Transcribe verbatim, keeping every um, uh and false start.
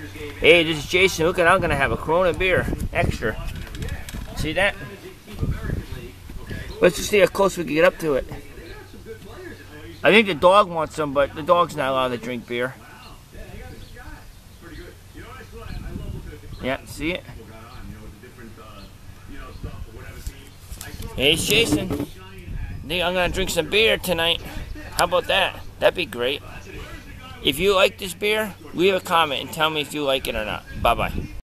Hey, this is Jason. Look at, I'm gonna have a Corona beer extra. See that? Let's just see how close we can get up to it. I think the dog wants some, but the dog's not allowed to drink beer. Yeah, see it? Hey, it's Jason. I think I'm gonna drink some beer tonight. How about that? That'd be great. If you like this beer, leave a comment and tell me if you like it or not. Bye-bye.